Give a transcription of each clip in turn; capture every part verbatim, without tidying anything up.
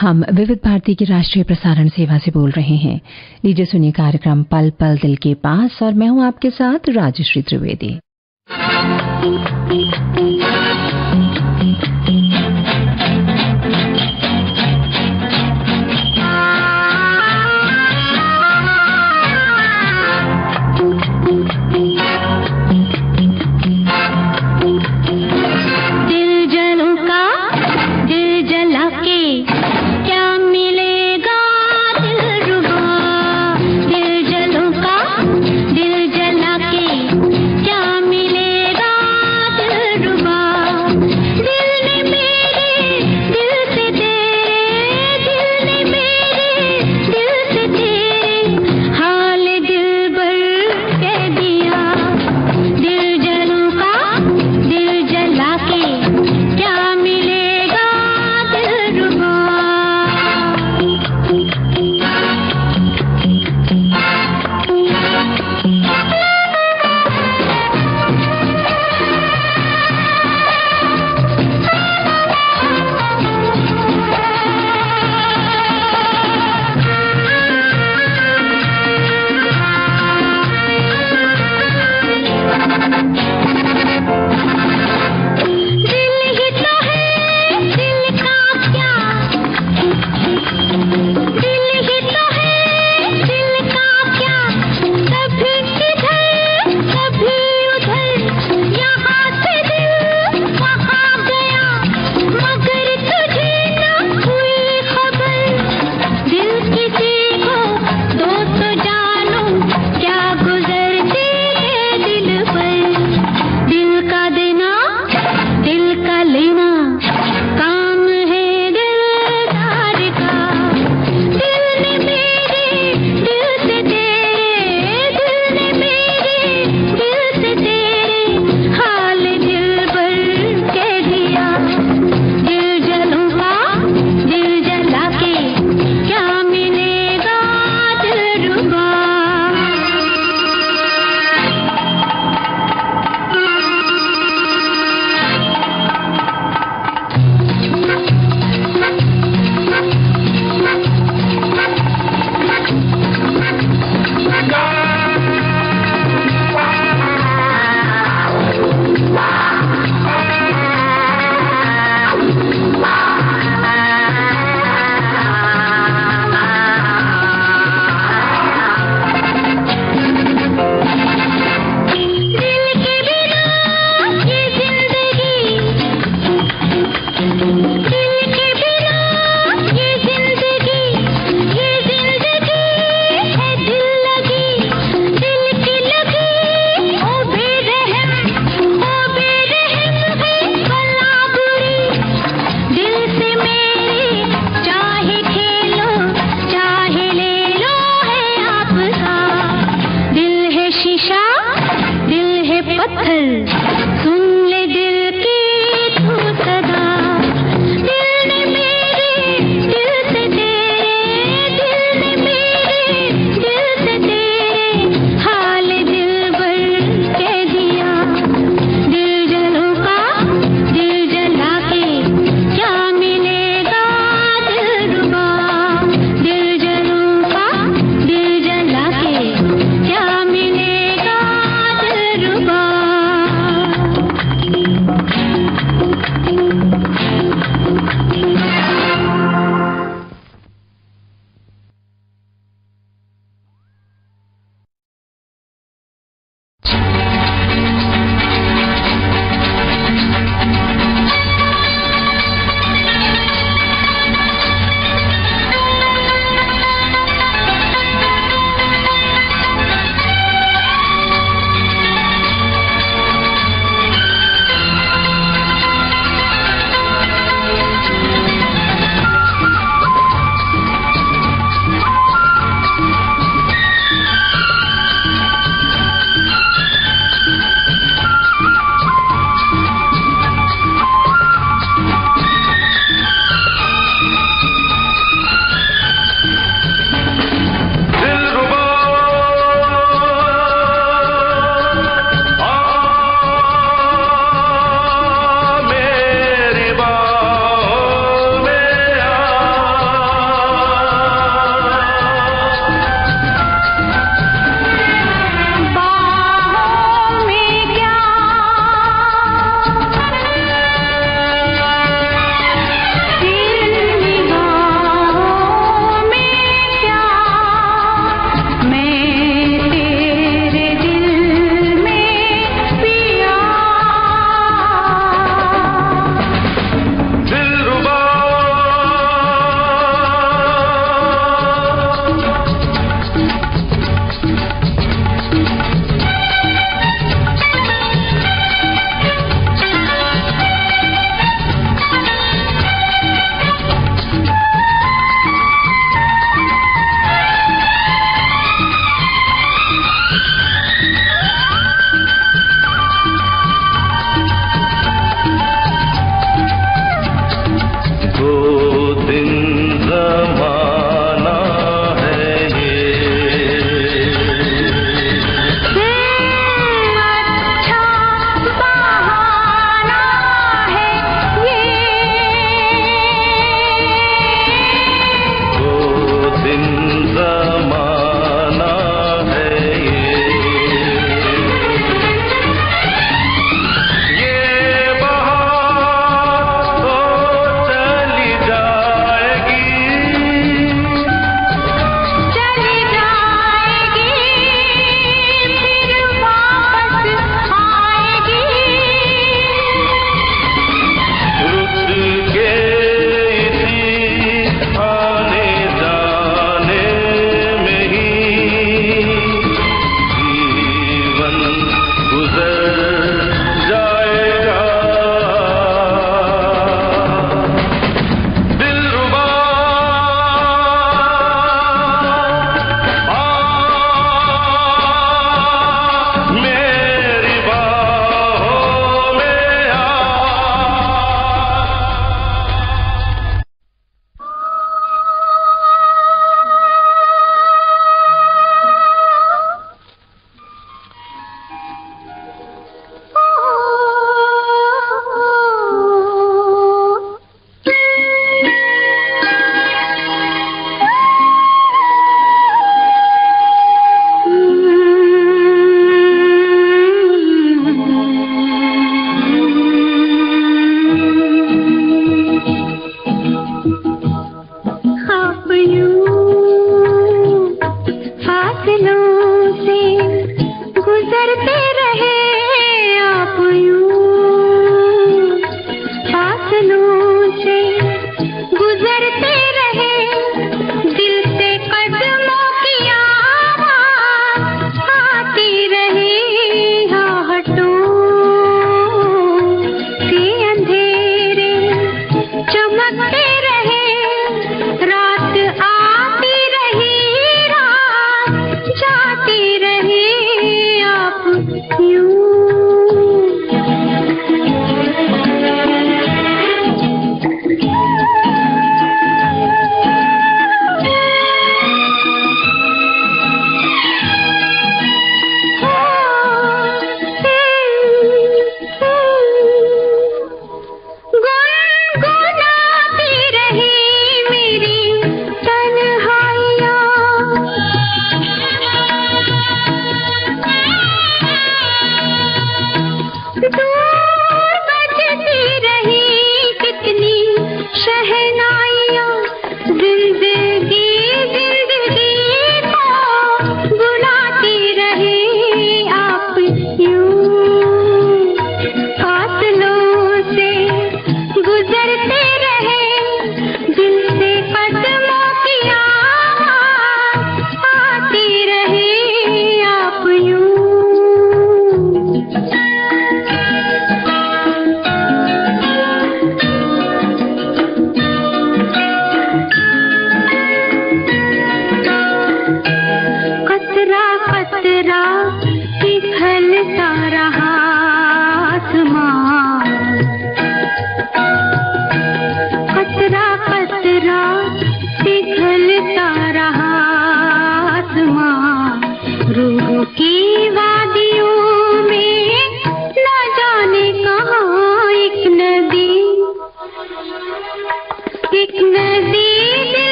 हम विविध भारती की राष्ट्रीय प्रसारण सेवा से बोल रहे हैं। लीजिए सुनिए कार्यक्रम पल पल दिल के पास और मैं हूं आपके साथ राजश्री त्रिवेदी। दिल जला के क्या मिलेगा दिलरुबा।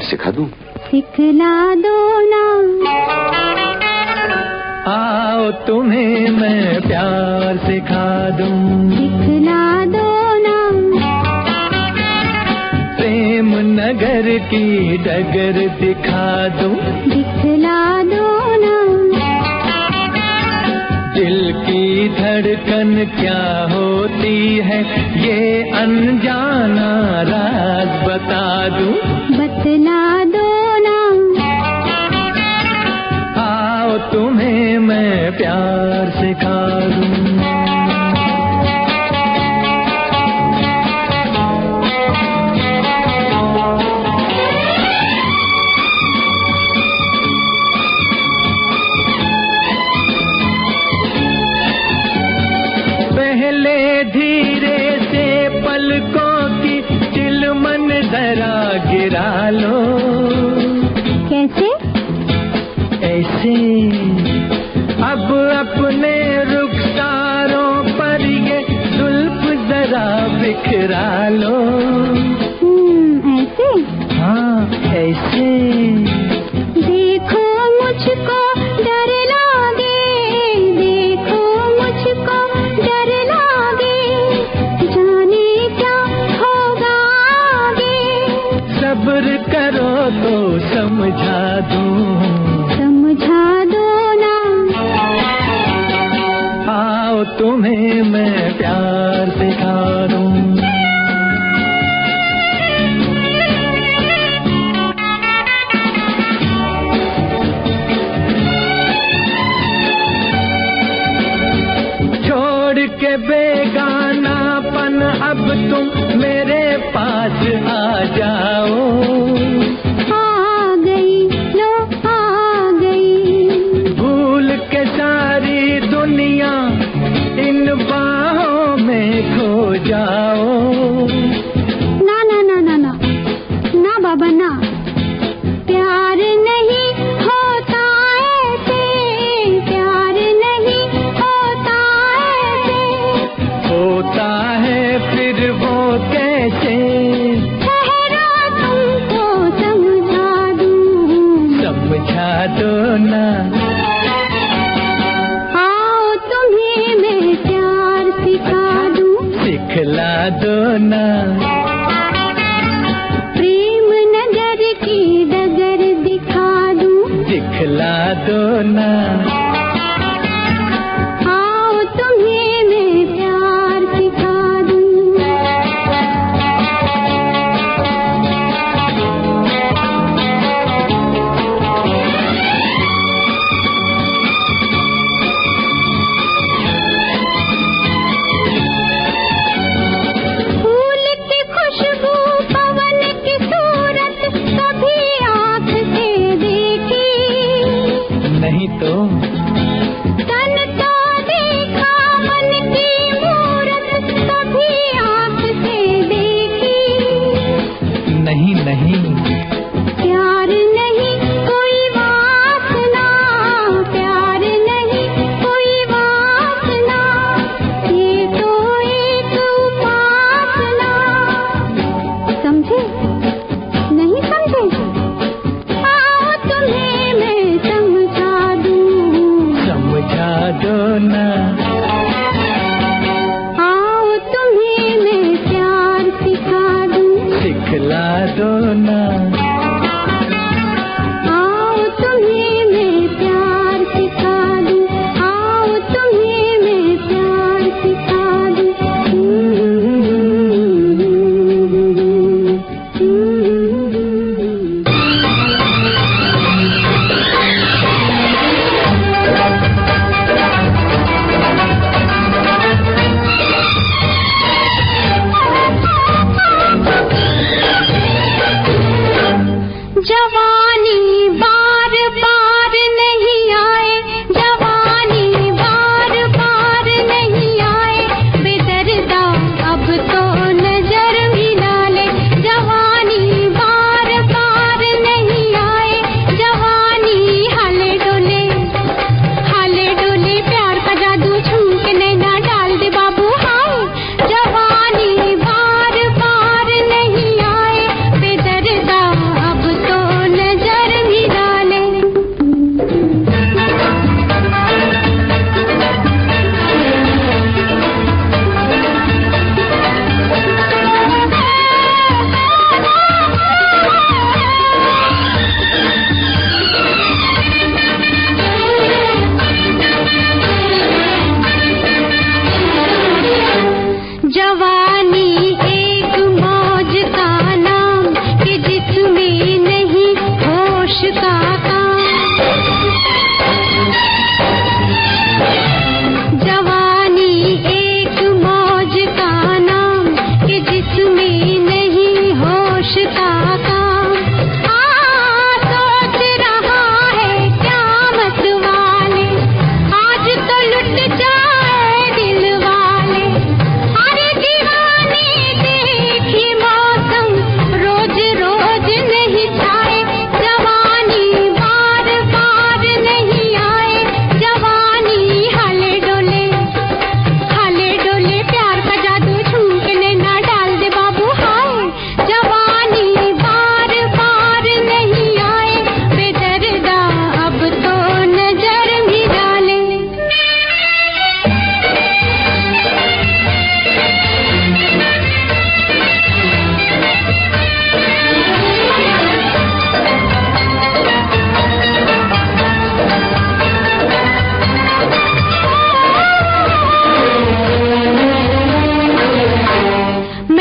सिखा दूं? सिखला दो ना। आओ तुम्हें मैं प्यार सिखा दूं। सिखला दो ना। प्रेम नगर की डगर दिखा दूं। दिखला दो ना। दिल की धड़कन क्या होती है ये अनजाना राज बता दूं। बतला दो ना। आओ तुम्हें मैं प्यार सिखा दूं। धीरे से पलकों की चिलमन जरा गिरा लो। कैसे? ऐसे अब अपने रुखसारों पर ये जुल्फ जरा बिखरा लो। हम्म, ऐसे? हाँ ऐसे। देखो मुझको डर लागे, देखो मुझको डर लागे, जाने क्या होगा आगे। सब्र करो तो समझा दूं। समझा दो ना। आओ तुम्हें मैं प्यार सिखा दूं। के बेगानापन अब तुम मेरे पास आ जाओ। आ गई लो आ गई। भूल के सारी दुनिया इन बाहों में खो जाओ। ना ना ना ना ना ना बाबा ना। प्यार नहीं होता ऐसे, प्यार नहीं होता ऐसे। होता है फिर वो कैसे? ठहरो तुमको समझा दूं। समझा दो ना। आओ तुम्हें मैं प्यार सिखा दूं। सिखला दो ना। प्रेम नगर की डगर दिखा दूं। दिखला दो ना। आओ तुम्हें मैं प्यार सिखा दूं। फूल की खुशबू पवन की सूरत कभी आँख से देखी नहीं तो तन तो देखा मन की मूरत कभी आँख से देखी। नहीं नहीं। प्यार नहीं कोई वासना, प्यार नहीं कोई वासना, ये तो एक उपासना। समझे नहीं समझे? आओ तुम्हें मैं समझा दूं। समझा दो ना। आओ तुम्हें मैं प्यार सिखा दूं। सिखला दो ना। आओ तुम्हें मैं प्यार सिखा दूं। आओ तुम्हें मैं प्यार सिखा दूं।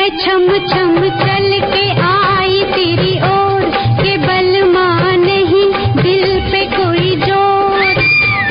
मैं छम छम चल के आई तेरी ओर के बलमा नहीं दिल पे कोई जोर।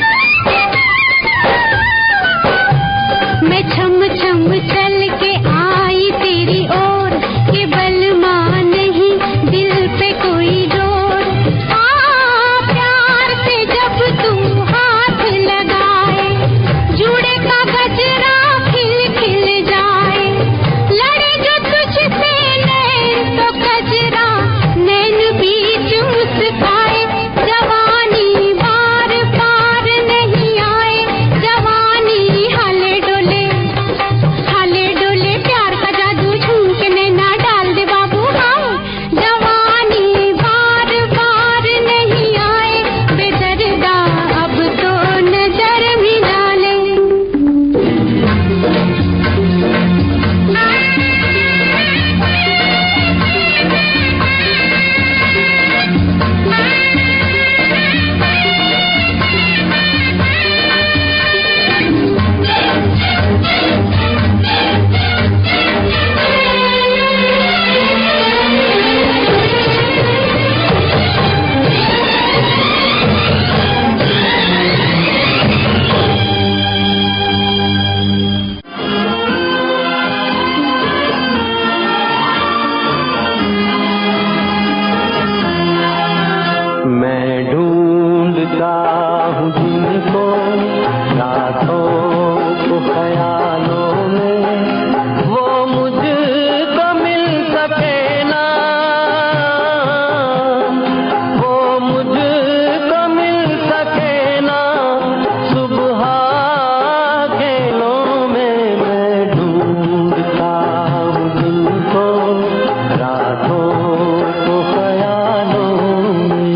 मैं छम छम चल के आई तेरी ओर के बलमा नहीं दिल पे कोई जोर। आ प्यार से जब तू हाथ लगाए जुड़े का गजरा खिल खिल जाए। लड़े जो तुझसे नैन तो गजरा नैन बीच मुस्काए। जवानी बार बार नहीं आए जवानी हाले डोले हाले डोले प्यार का जादू झूम के नैना डाल दे बाबू हाँ। जवानी बार बार नहीं आए बेदर्दा अब तो नजर मिला ले। मैं ढूंढता हूँ जिनको रातों को ख्यालों में वो मुझको मिल सके ना। वो मुझको मिल सके ना सुबह खेलों में। मैं ढूंढता हूँ जिनको रातों को ख्यालों में।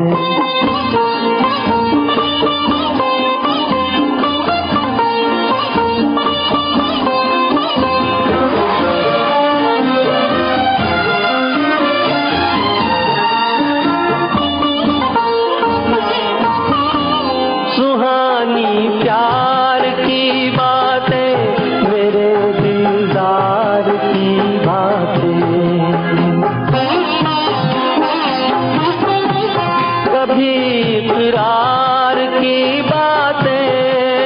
सुहानी प्यार की बातें मेरे दिलदार की बातें। कभी इकरार की बातें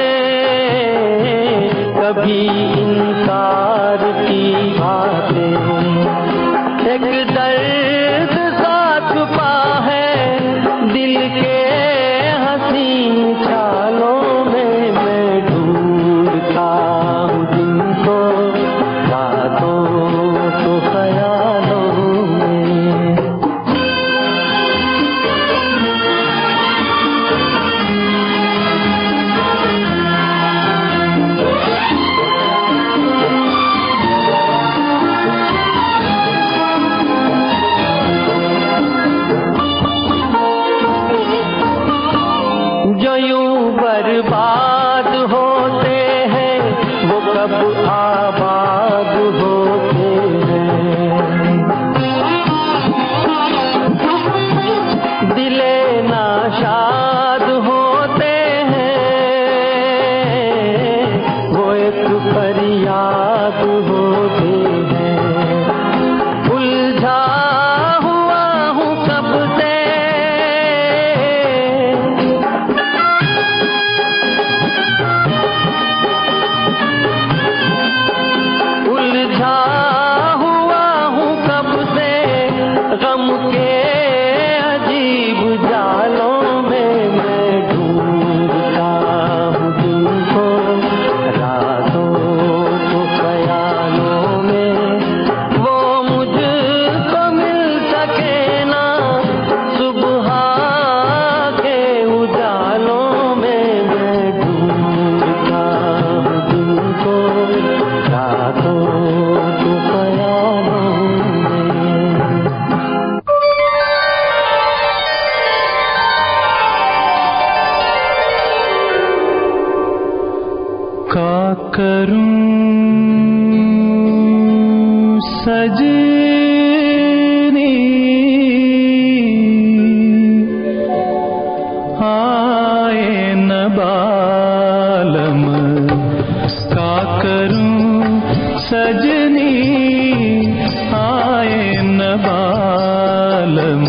कभी इनकार की बातें। एक दर्द सा छुपा है दिल के हसीन चालों में। मैं ढूंढता हूँ जिनको रातों को ख्यालों में। जो यूं बर्बाद होते हैं वो कब आबाद होते हैं। दिले नाशाद होते हैं वो एक फरियाद होते हैं। उलझा हुआ हूँ कब से उलझा हुआ हूँ कब से गम के अजीब जालों में। मैं ढूंढता हूँ जिनको रातों को ख्यालों में। वो मुझको मिल सके ना सुबह के उजालों में। मैं ढूंढता हूँ जिनको रातों को ख्यालों में। का करूं सजनी आए न बालम। का करूं सजनी बालम।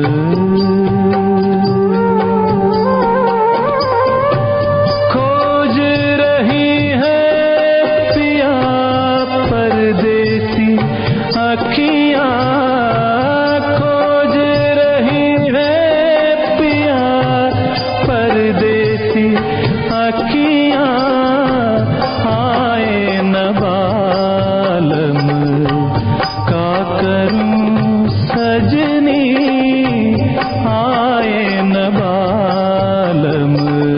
खोज रही है पिया परदेसी अखियां, खोज रही है पिया परदेसी अखियां, आए न बालम। का करूं सजनी आए न बालम।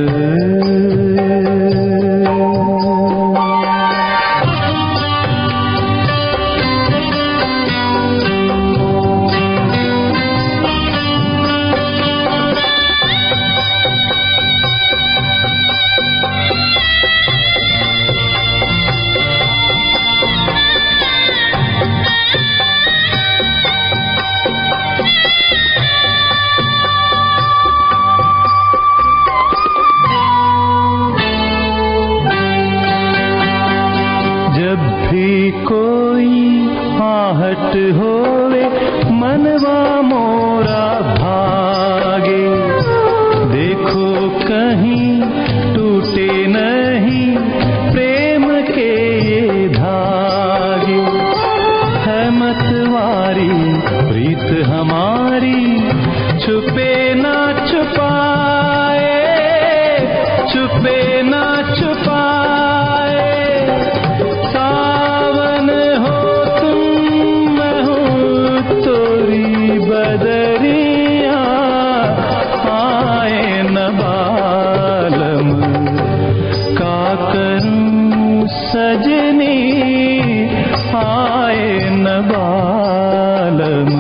जब भी कोई आहट होवे मनवा मोरा भागे, देखो कहीं टूटे नहीं प्रेम के ये धागे। है मतवारी प्रीत हमारी छुपे ना छुपाए, छुपे ना छुपाए। सावन हो तुम मैं हूँ तोरी बदरिया, आए न बालम। का करूं सजनी आए न बालम।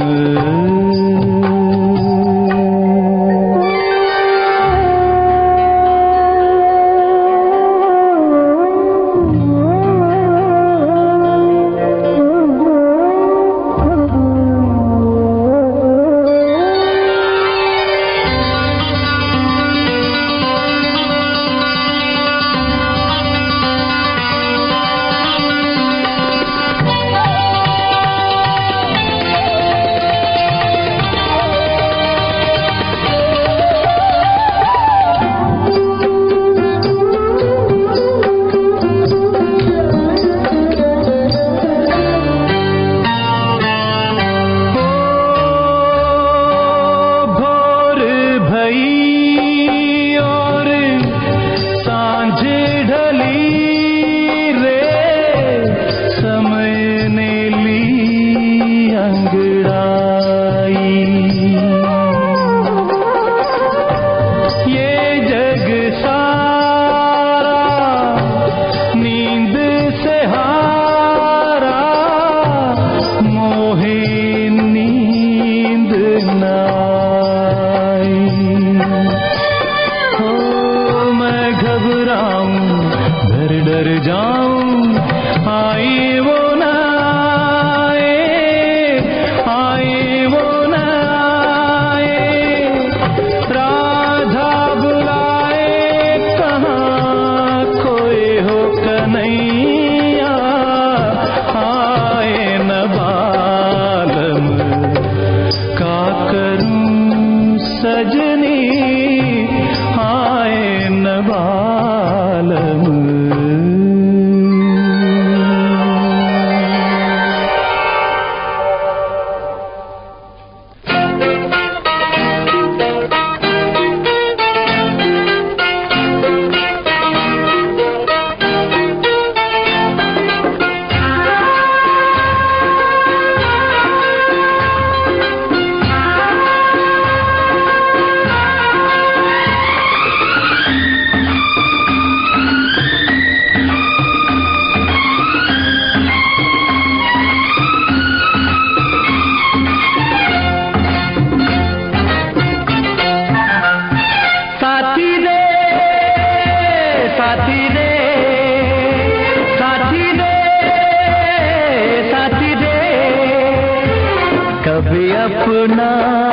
अपना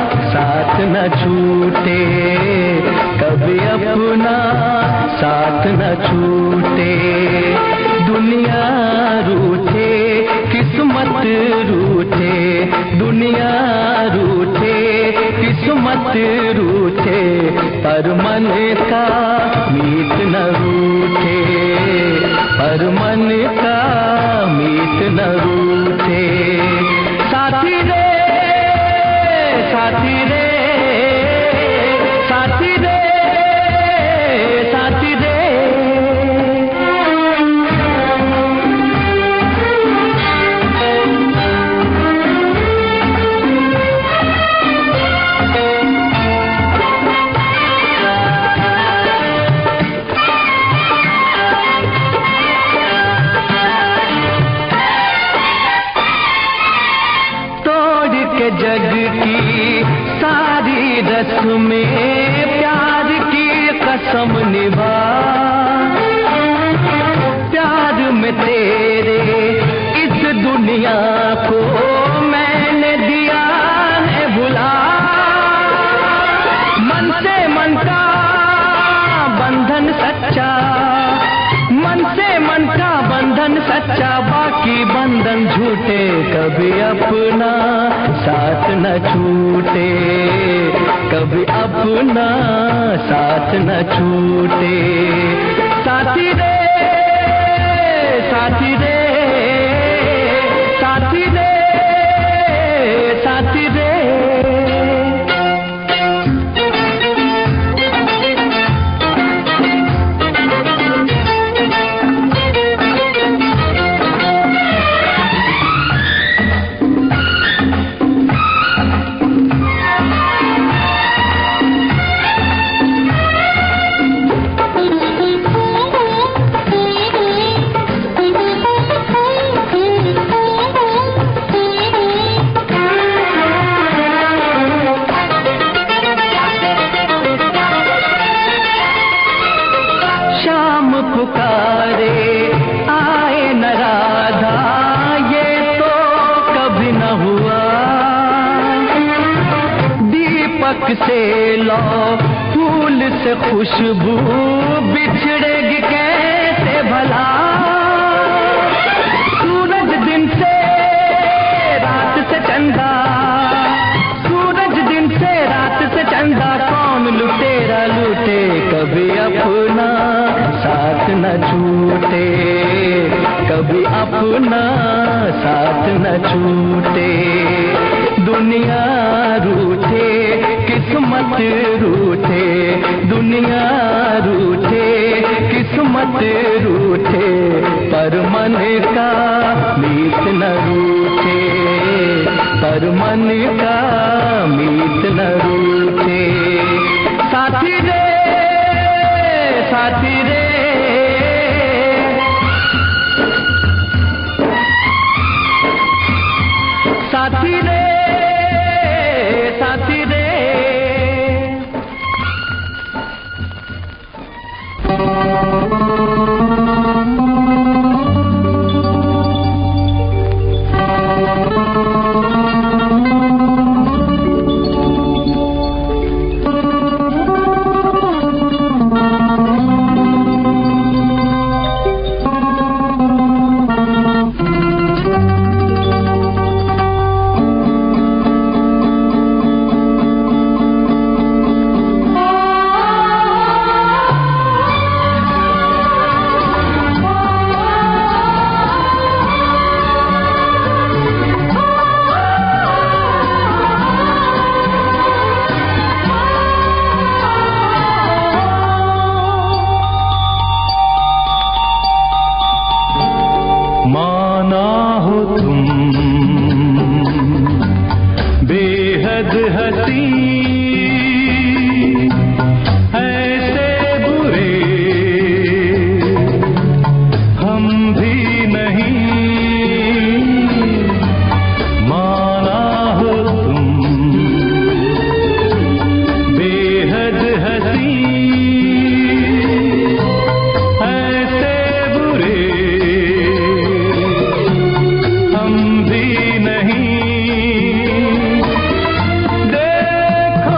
साथ न छूटे, कभी अपना साथ न छूटे। दुनिया रूठे, किस्मत रूठे, दुनिया रूठे किस्मत रूठे पर मन का मीत न रूठे, पर मन का मीत न रूठे। साथी रे साथी रे साथी रे साथी रे। जग की सारी रस्में प्यार की कसम निभा, प्यार में तेरे इस दुनिया को मैंने दिया है भुला। मन से मन का बंधन सच्चा, मन से मन का बंधन सच्चा, बाकी बंधन झूठे। कभी अपना साथ न छूटे, कभी अपना साथ न छूटे। साथी रे साथी रे साथी रे साथी रे। से लो फूल से खुशबू बिछड़ेगी कैसे भला। सूरज दिन से रात से चंदा, सूरज दिन से रात से चंदा, कौन लुटेरा लूटे। कभी अपना साथ न छूटे, कभी अपना साथ न छूटे। दुनिया रूठे किस्मत रूठे, दुनिया रूठे किस्मत रूठे, पर मन का मीत न रूठे, पर मन का मीत न रूठे। साथी रे साथी रे साथी रे साथी रे। देखो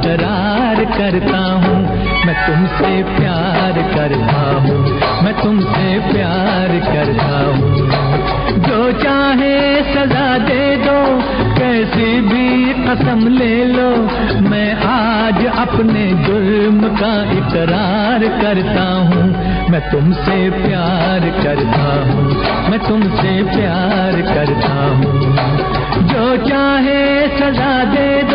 इकरार करता हूँ, मैं तुमसे प्यार करता हूँ, मैं तुमसे प्यार करता हूँ। जो चाहे सजा दे दो, कैसी भी कसम ले लो, मैं आज अपने जुर्म का इकरार करता हूँ, मैं तुमसे प्यार करता हूँ, मैं तुमसे प्यार करता हूँ। जो चाहे सजा दे दो।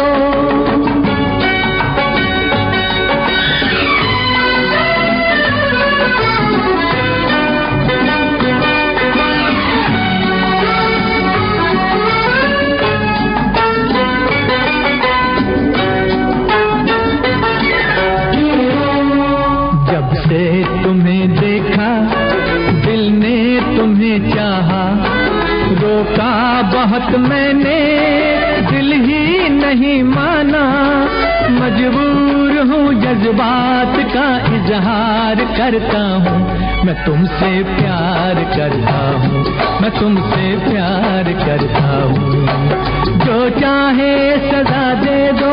जब से तुम्हें देखा, दिल ने तुम्हें चाहा, रोका बहुत मैंने, दिल ही नहीं माना। मजबूर हूँ जज्बात का इजहार करता हूँ, मैं तुमसे प्यार करता हूँ, मैं तुमसे प्यार करता हूँ। जो चाहे सजा दे दो।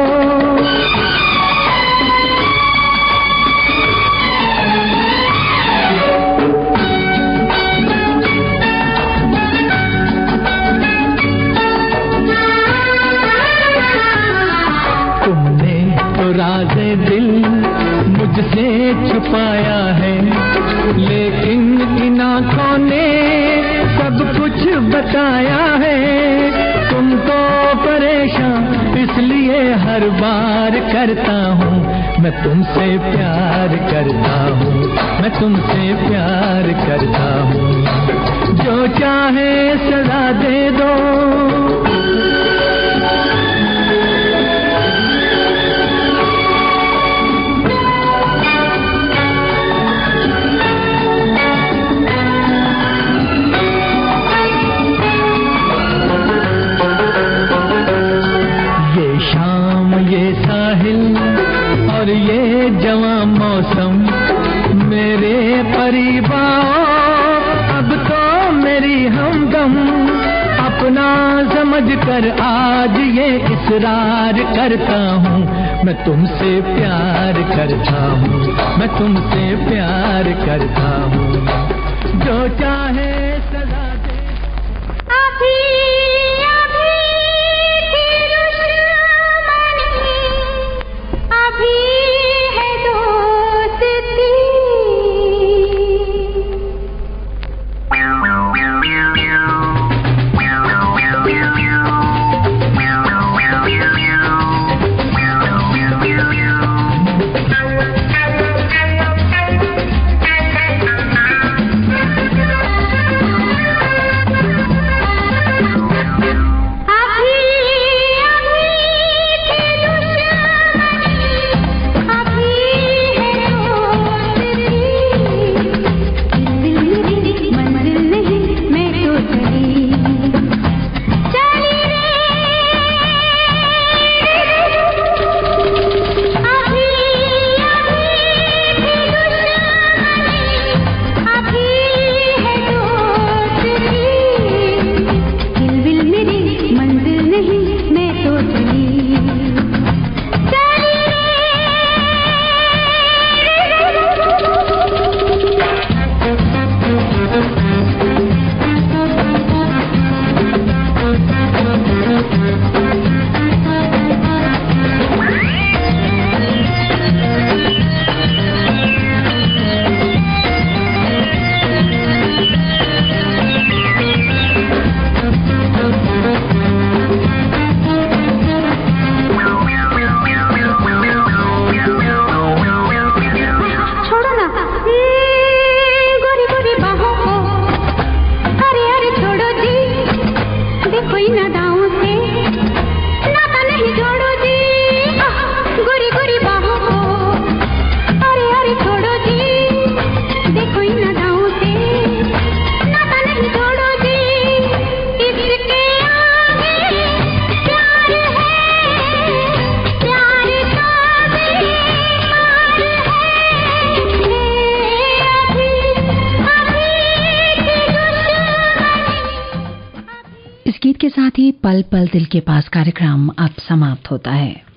राज़े दिल मुझसे छुपाया है, लेकिन इन आँखों ने सब कुछ बताया है। तुमको परेशान इसलिए हर बार करता हूँ, मैं तुमसे प्यार करता हूँ, मैं तुमसे प्यार करता हूँ। जो चाहे सजा दे दो। और ये जवां मौसम मेरे करीबाओ, अब तो मेरी हमदम, अपना समझकर आज ये इसरार करता हूँ, मैं तुमसे प्यार करता हूँ, मैं तुमसे प्यार करता हूँ। जो चाहे सजा दे। अभी अभी है दोस्ती, इस गीत के साथ ही पल पल दिल के पास कार्यक्रम अब समाप्त होता है।